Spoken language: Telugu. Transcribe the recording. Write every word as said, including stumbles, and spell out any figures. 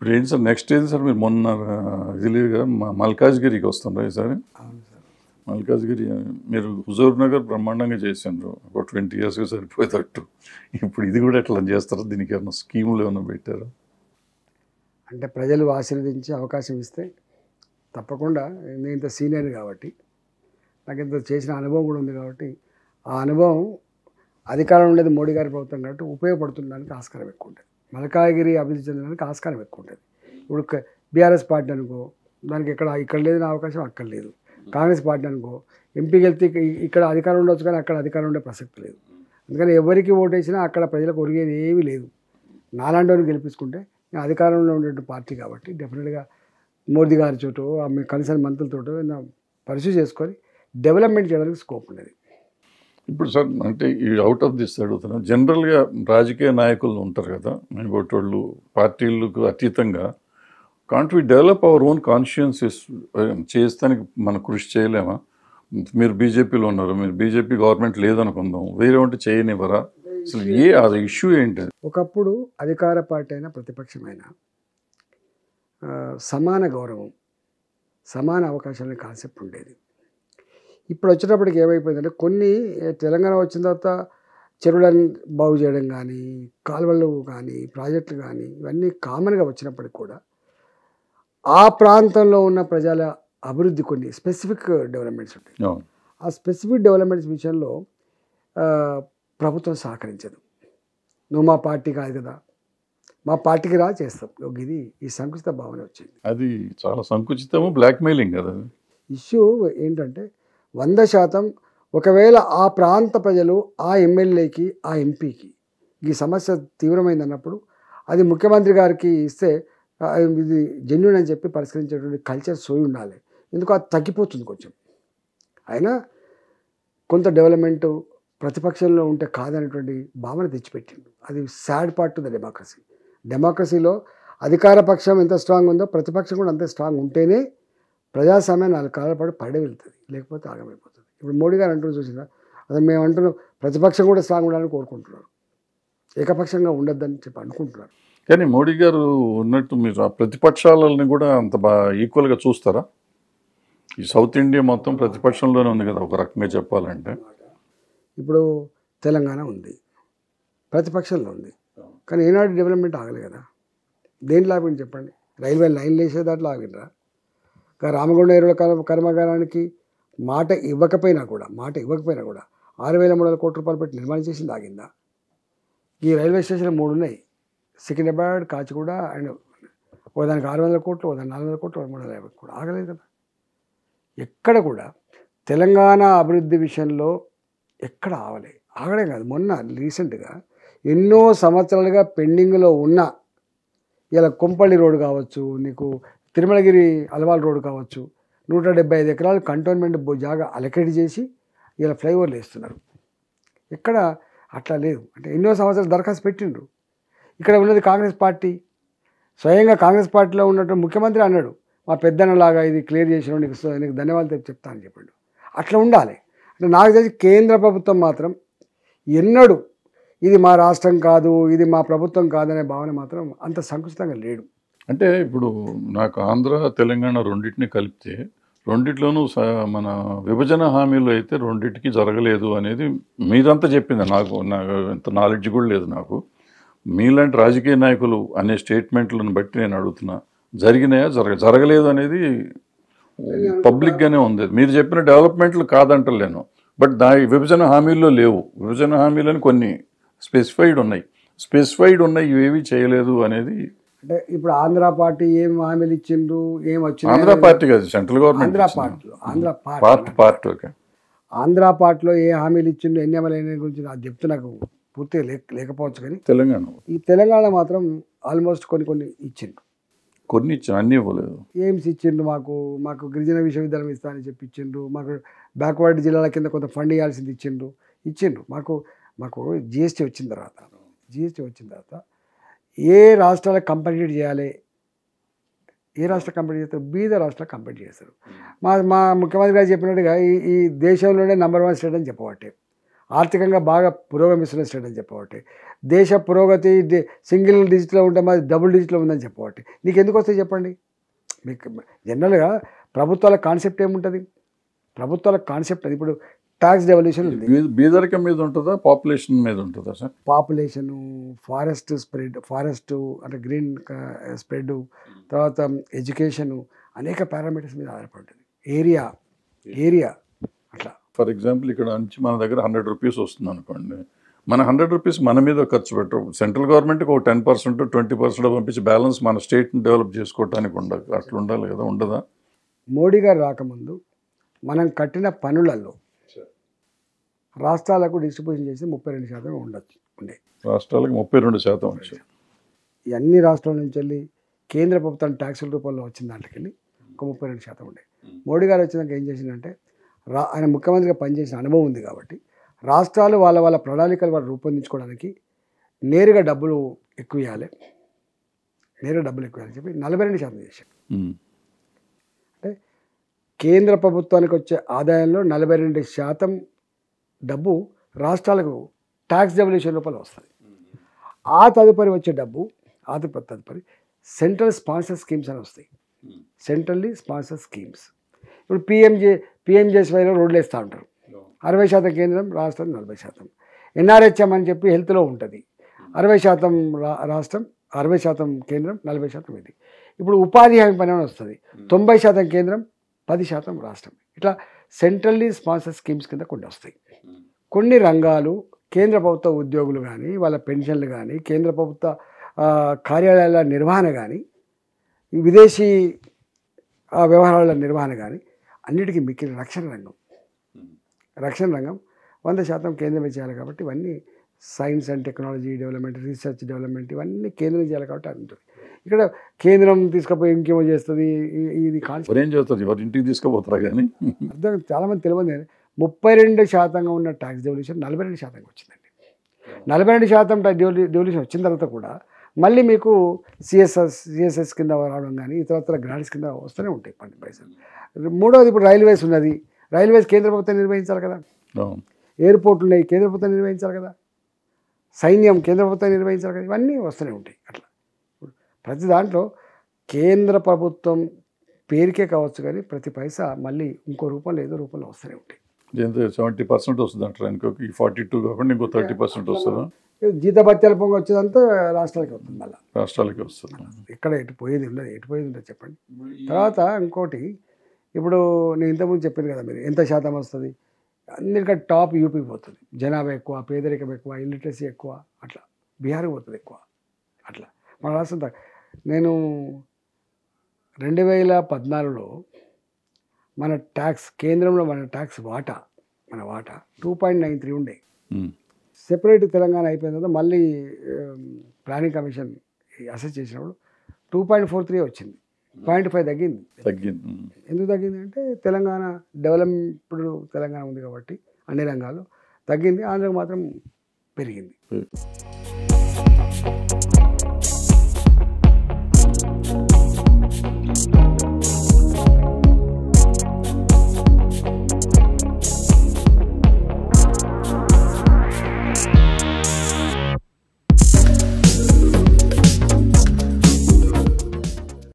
ఇప్పుడు ఏంటి సార్ నెక్స్ట్ ఏంటి సార్ మీరు మొన్న రిలీవ్గా మల్కాజ్గిరికి వస్తుండ్రా ఈసారి మల్కాజ్గిరి మీరు హుజూర్ నగర్ బ్రహ్మాండంగా చేసిండ్రు ఒక ట్వంటీ ఇయర్స్గా సరిపోయేటట్టు ఇప్పుడు ఇది కూడా ఎట్లా చేస్తారో దీనికి ఏమైనా స్కీములు ఏమైనా పెట్టారా? అంటే ప్రజలు ఆశీర్వదించి అవకాశం ఇస్తే తప్పకుండా నేను ఇంత సీనియర్ కాబట్టి నాకు ఇంత చేసిన అనుభవం కూడా ఉంది కాబట్టి ఆ అనుభవం అధికారం ఉండేది మోడీ గారి ప్రభుత్వం కాబట్టి ఉపయోగపడుతుండడానికి ఆస్కారం ఎక్కువ ఉంటుంది. మల్కాజ్గిరి అభివృద్ధి చెందడానికి ఆస్కారం ఎక్కువ ఉంటుంది. ఇప్పుడు బీఆర్ఎస్ పార్టీ అనుకో దానికి ఇక్కడ ఇక్కడ లేదని అవకాశం అక్కడ లేదు. కాంగ్రెస్ పార్టీ అనుకో ఎంపీకి వెళ్తే ఇక్కడ అధికారం ఉండొచ్చు కానీ అక్కడ అధికారం ఉండే ప్రసక్తి లేదు. అందుకని ఎవరికి ఓటేసినా అక్కడ ప్రజలకు ఒరిగేది ఏమీ లేదు. నాలాంటి వారిని గెలిపించుకుంటే నేను అధికారంలో ఉండే పార్టీ కాబట్టి డెఫినెట్గా మోదీ గారి చోటు కన్సర్న్ మంత్రులతో పరిశీలి చేసుకొని డెవలప్మెంట్ చేయడానికి స్కోప్ ఉండేది. ఇప్పుడు సార్ అంటే ఈ అవుట్ ఆఫ్ దిస్ అడుగుతున్నా, జనరల్గా రాజకీయ నాయకులు ఉంటారు కదా వాళ్ళు పార్టీలకు అతీతంగా can't we develop our own consciences చేస్తానికి మనం కృషి చేయలేమా? మీరు బీజేపీలో ఉన్నారు, మీరు బీజేపీ గవర్నమెంట్ లేదనుకుందాం, వేరే ఉంటే చేయనివ్వరా? అసలు ఏ అది ఇష్యూ ఏంటి? ఒకప్పుడు అధికార పార్టీ అయినా ప్రతిపక్షమైన సమాన గౌరవం సమాన అవకాశాల కాన్సెప్ట్ ఉండేది. ఇప్పుడు వచ్చేటప్పటికి ఏమైపోయిందంటే కొన్ని తెలంగాణ వచ్చిన తర్వాత చెరువులను బాగు చేయడం కానీ కాలువలు కానీ ప్రాజెక్టులు కానీ ఇవన్నీ కామన్గా వచ్చినప్పటికి కూడా ఆ ప్రాంతంలో ఉన్న ప్రజల అభివృద్ధి కొన్ని స్పెసిఫిక్ డెవలప్మెంట్స్ ఉంటాయి. ఆ స్పెసిఫిక్ డెవలప్మెంట్స్ విషయంలో ప్రభుత్వం సహకరించదు. నువ్వు మా పార్టీ కాదు కదా, మా పార్టీకి రా చేస్తాం, ఇది ఈ సంకుచిత భావన వచ్చింది. అది చాలా సంకుచితము, బ్లాక్మెయిలింగ్ కదా. ఇష్యూ ఏంటంటే వంద శాతం ఒకవేళ ఆ ప్రాంత ప్రజలు ఆ ఎమ్మెల్యేకి ఆ ఎంపీకి ఈ సమస్య తీవ్రమైంది అన్నప్పుడు అది ముఖ్యమంత్రి గారికి ఇస్తే ఇది జెన్యూన్ అని చెప్పి పరిష్కరించేటువంటి కల్చర్ సోయి ఉండాలి. ఎందుకు అది తగ్గిపోతుంది కొంచెం. అయినా కొంత డెవలప్మెంట్ ప్రతిపక్షంలో ఉంటే కాదనేటువంటి భావన తెచ్చిపెట్టిండు. అది సాడ్ పార్ట్ ద డెమోక్రసీ. డెమోక్రసీలో అధికార పక్షం ఎంత స్ట్రాంగ్ ఉందో ప్రతిపక్షం కూడా అంతే స్ట్రాంగ్ ఉంటేనే ప్రజాస్వామ్యం నాలుగు కాలాల పాటు పడే వెళ్తుంది, లేకపోతే ఆగమైపోతుంది. ఇప్పుడు మోడీ గారు అంటున్నారు చూసినా, అదే మేము అంటున్నాం ప్రతిపక్షం కూడా స్ట్రాంగ్ ఉండాలని కోరుకుంటున్నారు, ఏకపక్షంగా ఉండొద్దని చెప్పి అనుకుంటున్నారు. కానీ మోడీ గారు ఉన్నట్టు మీరు ఆ ప్రతిపక్షాలని కూడా అంత బాగా ఈక్వల్గా చూస్తారా? ఈ సౌత్ ఇండియా మొత్తం ప్రతిపక్షంలోనే ఉంది కదా ఒక రకంగా చెప్పాలంటే. ఇప్పుడు తెలంగాణ ఉంది, ప్రతిపక్షంలో ఉంది, కానీ ఏనాడు డెవలప్మెంట్ ఆగలే కదా. దేని లాభం చెప్పండి? రైల్వే లైన్లు వేసే దాంట్లో ఆగినరా? రామగుండ ఎరువుల కర్మాగారానికి మాట ఇవ్వకపోయినా కూడా మాట ఇవ్వకపోయినా కూడా ఆరు వేల మూడు వందల కోట్ల రూపాయలు పెట్టి నిర్మాణం చేసింది ఆగిందా? ఈ రైల్వే స్టేషన్ మూడు ఉన్నాయి, సికింద్రాబాద్, కాచిగూడ అండ్ ఒకదానికి ఆరు వందల కోట్లు ఒకదానికి నాలుగు వందల కోట్లు మూడు వందల యాభై కోట్లు ఆగలేదు కదా. ఎక్కడ కూడా తెలంగాణ అభివృద్ధి విషయంలో ఎక్కడ ఆగలే ఆగడే కాదు. మొన్న రీసెంట్గా ఎన్నో సంవత్సరాలుగా పెండింగ్లో ఉన్న ఇలా కొంపల్లి రోడ్డు కావచ్చు, నీకు తిరుమలగిరి అలవాల్ రోడ్డు కావచ్చు, నూట డెబ్బై ఐదు ఎకరాలు కంటోన్మెంట్ జాగా అలకేట్ చేసి ఇలా ఫ్లైఓవర్లు వేస్తున్నారు. ఎక్కడ అట్లా లేదు. అంటే ఎన్నో సంవత్సరాలు దరఖాస్తు పెట్టిండ్రు. ఇక్కడ ఉన్నది కాంగ్రెస్ పార్టీ. స్వయంగా కాంగ్రెస్ పార్టీలో ఉన్నట్టు ముఖ్యమంత్రి అన్నాడు, మా పెద్దన్నలాగా ఇది క్లియర్ చేసిన నీకు నీకు ధన్యవాదాలు చెప్తా అని చెప్పాడు. అట్లా ఉండాలి. అంటే నాకు తెలిసి కేంద్ర ప్రభుత్వం మాత్రం ఎన్నడూ ఇది మా రాష్ట్రం కాదు, ఇది మా ప్రభుత్వం కాదనే భావన మాత్రం అంత సంకుచితంగా లేడు. అంటే ఇప్పుడు నాకు ఆంధ్ర తెలంగాణ రెండింటిని కలిపితే రెండిట్లోనూ మన విభజన హామీలు అయితే రెండింటికి జరగలేదు అనేది మీరంతా చెప్పింది. నాకు నాకు ఎంత నాలెడ్జ్ కూడా లేదు నాకు. మీలాంటి రాజకీయ నాయకులు అనే స్టేట్మెంట్లను బట్టి నేను అడుగుతున్నా, జరిగినాయా జరగ జరగలేదు అనేది పబ్లిక్గానే ఉంది. మీరు చెప్పిన డెవలప్మెంట్లు కాదంటలేను, బట్ దా విభజన హామీల్లో లేవు. విభజన హామీలని కొన్ని స్పెసిఫైడ్ ఉన్నాయి, స్పెసిఫైడ్ ఉన్నాయి ఇవేవి చేయలేదు అనేది. అంటే ఇప్పుడు ఆంధ్ర పార్టీ ఏం హామీలు ఇచ్చిండ్రు, ఏం వచ్చింది? ఆంధ్ర పార్టీ కాదు, సెంట్రల్ గవర్నమెంట్. ఆంధ్ర పార్టీలో Andhra part part okay Andhra పార్టీలో ఏ హామీలు ఇచ్చిండ్రు, ఎన్ని అమలైన గురించి నాకు చెప్తే నాకు పూర్తిగా లేక లేకపోవచ్చు. కానీ తెలంగాణ ఈ తెలంగాణ మాత్రం ఆల్మోస్ట్ కొన్ని కొన్ని ఇచ్చిండ్రు. కొన్ని ఇచ్చిన అన్నీ ఇవ్వలేదు. ఎయిమ్స్ ఇచ్చిండ్రు, మాకు మాకు గిరిజన విశ్వవిద్యాలయం ఇస్తానని చెప్పి ఇచ్చిండ్రు, మాకు బ్యాక్వర్డ్ జిల్లాల కింద కొంత ఫండ్ ఇవ్వాల్సింది ఇచ్చిండ్రు ఇచ్చిండ్రు మాకు మాకు జిఎస్టీ వచ్చిన తర్వాత జిఎస్టీ వచ్చిన తర్వాత ఏ రాష్ట్రాలకు కంపెట్ చేయాలి, ఏ రాష్ట్ర కంపెనీ చేస్తారు? బీద రాష్ట్రాలు కంపెట్ చేస్తారు. మా మా ముఖ్యమంత్రి గారు చెప్పినట్టుగా ఈ ఈ దేశంలోనే నెంబర్ వన్ స్టేట్ అని చెప్పబట్టే ఆర్థికంగా బాగా పురోగమిస్తున్న స్టేట్ అని చెప్పబట్టి, దేశ పురోగతి సింగిల్ డిజిట్లో ఉంటే మాది డబుల్ డిజిట్లో ఉందని చెప్పబట్టి నీకు ఎందుకు వస్తాయి చెప్పండి. మీకు జనరల్గా ప్రభుత్వాల కాన్సెప్ట్ ఏముంటుంది? ప్రభుత్వాల కాన్సెప్ట్ అది ఇప్పుడు ట్యాక్స్ డెవల్యూషన్ ఉంది. బీదరికం మీద ఉంటుందా, పాపులేషన్ మీద ఉంటుందా sir? Population, forest spread, forest అంటే గ్రీన్ స్ప్రెడ్, తర్వాత ఎడ్యుకేషను, అనేక పారామీటర్స్ మీద ఆధారపడుతుంది. ఏరియా ఏరియా అట్లా. ఫర్ ఎగ్జాంపుల్ ఇక్కడ నుంచి మన దగ్గర హండ్రెడ్ రూపీస్ వస్తుంది అనుకోండి, మన హండ్రెడ్ రూపీస్ మన మీద ఖర్చు పెట్టు, సెంట్రల్ గవర్నమెంట్కి ఒక టెన్ పర్సెంట్ ట్వంటీ పర్సెంట్ పంపించి బ్యాలెన్స్ మన స్టేట్ని డెవలప్ చేసుకోవడానికి ఉండదు. అట్లా ఉండాలి కదా, ఉండదా? మోడీ గారు రాకముందు మనం కట్టిన పనులలో రాష్ట్రాలకు డిస్ట్రిబ్యూషన్ చేసి ముప్పై రెండు శాతం ఉండొచ్చు ఉండే. రాష్ట్రాలకు ముప్పై రెండు శాతం వచ్చాయి. అన్ని రాష్ట్రాల నుంచి వెళ్ళి కేంద్ర ప్రభుత్వం ట్యాక్సుల రూపంలో వచ్చిన దాంట్లోకి వెళ్ళి ఒక ముప్పై రెండు శాతం ఉండే. మోడీ గారు వచ్చినాక ఏం చేసిందంటే, రా ఆయన ముఖ్యమంత్రిగా పనిచేసిన అనుభవం ఉంది కాబట్టి రాష్ట్రాలు వాళ్ళ వాళ్ళ ప్రణాళికలు వాళ్ళు రూపొందించుకోవడానికి నేరుగా డబ్బులు ఎక్కువ ఇవ్వాలి, నేరుగా డబ్బులు ఎక్కువ ఇవ్వాలని చెప్పి నలభై రెండు శాతం చేశారు. అంటే కేంద్ర ప్రభుత్వానికి వచ్చే ఆదాయంలో నలభై రెండు శాతం డబ్బు రాష్ట్రాలకు ట్యాక్స్ డెవల్యూషన్ రూపంలో వస్తుంది. ఆ తదుపరి వచ్చే డబ్బు ఆ తదుపరి సెంట్రల్ స్పాన్సర్ స్కీమ్స్ అని వస్తాయి. Centrally sponsor schemes. ఇప్పుడు పిఎంజే పిఎంజేఎస్వైలో రోడ్లు వేస్తూ ఉంటారు. అరవై శాతం కేంద్రం, రాష్ట్రం నలభై శాతం. ఎన్ఆర్హెచ్ఎం అని చెప్పి హెల్త్లో ఉంటుంది. అరవై శాతం రా రాష్ట్రం, అరవై శాతం కేంద్రం, నలభై శాతం ఇది. ఇప్పుడు ఉపాధి హామీ పని అని వస్తుంది. తొంభై శాతం కేంద్రం, పది శాతం రాష్ట్రం. ఇట్లా సెంట్రల్లీ స్పాన్సర్ స్కీమ్స్ కింద కొన్ని వస్తాయి. కొన్ని రంగాలు కేంద్ర ప్రభుత్వ ఉద్యోగులు కానీ, వాళ్ళ పెన్షన్లు కానీ, కేంద్ర ప్రభుత్వ కార్యాలయాల నిర్వహణ కానీ, విదేశీ వ్యవహారాల నిర్వహణ కానీ, అన్నిటికీ మిక్కిన రక్షణ రంగం. రక్షణ రంగం వంద శాతం కేంద్రమే చేయాలి కాబట్టి ఇవన్నీ science and technology development, research development ఇవన్నీ కేంద్రం చేయాలి కాబట్టి అది ఉంటుంది. ఇక్కడ కేంద్రం తీసుకుపోయి ఇంకేమో చేస్తుంది. ఇది కాన్సెప్ట్ ఏం చేస్తుంది, ఎవరి ఇంటికి తీసుకుపోతారా కానీ అర్థం చాలామంది తెలియదు. ముప్పై రెండు శాతంగా ఉన్న ట్యాక్స్ డెవల్యూషన్ నలభై రెండు శాతంగా వచ్చిందండి. నలభై రెండు శాతం డెవల్యూషన్ వచ్చిన తర్వాత కూడా మళ్ళీ మీకు సిఎస్ఎస్ సిఎస్ఎస్ కింద రావడం కానీ ఇతరత్ర గ్రాంట్స్ కింద వస్తూనే ఉంటాయి పన్నెండు పైసలు. మూడవది ఇప్పుడు రైల్వేస్ ఉన్నది. రైల్వేస్ కేంద్ర ప్రభుత్వం నిర్వహించాలి కదా. ఎయిర్పోర్ట్లు ఉన్నాయి, కేంద్ర ప్రభుత్వం నిర్వహించాలి కదా. సైన్యం కేంద్ర ప్రభుత్వం నిర్వహించాలి కదా. ఇవన్నీ వస్తూనే ఉంటాయి. అట్లా ప్రతి దాంట్లో కేంద్ర ప్రభుత్వం పేరుకే కావచ్చు కానీ ప్రతి పైసా మళ్ళీ ఇంకో రూపంలో ఏదో రూపంలో వస్తూనే ఉంటాయి. దీంతో సెవెంటీ పర్సెంట్ వస్తుంది అంటారు. ఇంకొక ఈ ఫార్టీ టూ కాకుండా ఇంకో థర్టీ పర్సెంట్ వస్తుందా? జీతభత్యాల పొంగ వచ్చేదంతా రాష్ట్రాలకి వస్తుంది. మళ్ళీ రాష్ట్రాలకి వస్తుంది. ఇక్కడ ఎటు పోయేది ఉండదు. ఎటు పోయేది ఉండదు చెప్పండి. తర్వాత ఇంకోటి, ఇప్పుడు నేను ఇంతకుముందు చెప్పాను కదా, మీరు ఎంత శాతం వస్తుంది, అన్నిటికంటే టాప్ యూపీకి పోతుంది. జనాభా ఎక్కువ, పేదరికం ఎక్కువ, ఇల్లిటరసీ ఎక్కువ, అట్లా బీహార్కి పోతుంది ఎక్కువ. అట్లా మన రాష్ట్రం. నేను రెండు వేల పద్నాలుగులో మన ట్యాక్స్ కేంద్రంలో మన ట్యాక్స్ వాటా మన వాటా టూ పాయింట్ నైన్ త్రీ ఉండే. సెపరేట్ తెలంగాణ అయిపోయిన తర్వాత మళ్ళీ ప్లానింగ్ కమిషన్ అసెస్ చేసినప్పుడు టూ పాయింట్ ఫోర్ త్రీ వచ్చింది. పాయింట్ ఫైవ్ తగ్గింది తగ్గింది ఎందుకు తగ్గింది అంటే తెలంగాణ డెవలప్డ్ తెలంగాణ ఉంది కాబట్టి అన్ని రంగాల్లో తగ్గింది. ఆంధ్రకు మాత్రం పెరిగింది.